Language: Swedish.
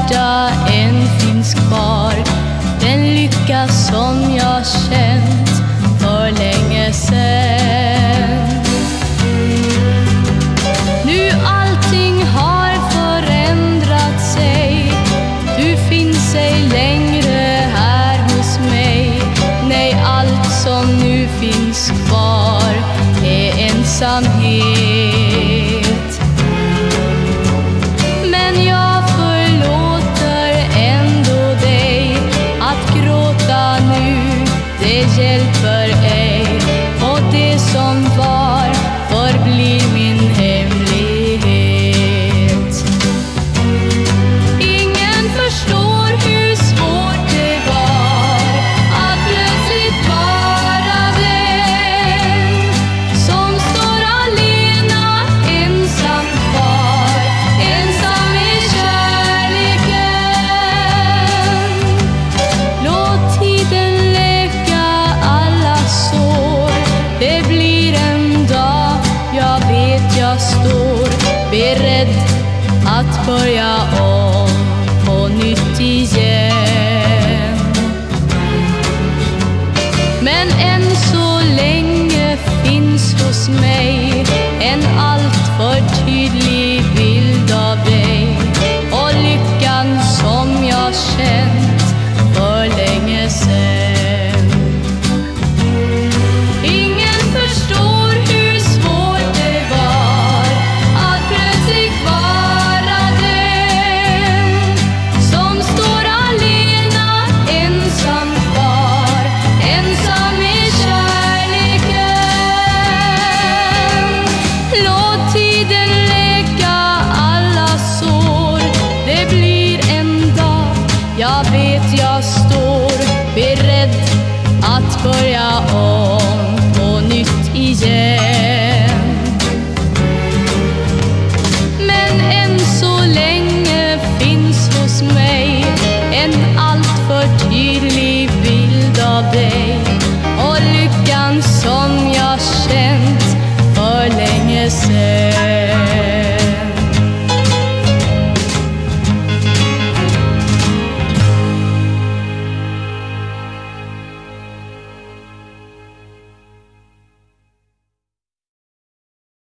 hjärta än finns kvar, den lycka som jag känt för länge sedan. Nu allting har förändrat sig, du finns ej längre här hos mig. Nej, allt som nu finns kvar är ensamhet. Men jag förlåter ändå dig, att gråta nu, det hjälper ej. Och det som var förblir min hemlighet. Ingen förstår hur svårt det var att plötsligt vara den som står alena, ensam kvar, ensam i kärleken. Låt tiden läka alla sår, det blir en dag, jag vet jag står beredd att börja om på nytt igen. Men än så länge finns hos mig en alltför tydlig bild av dig och lyckan som jag känt för länge sedan. Ingen förstår hur svårt det var att plötsligt vara den som står alena, ensam kvar, ensam i kärleken. Låt tiden läka alla sår, det blir en dag, jag vet jag står beredd att börja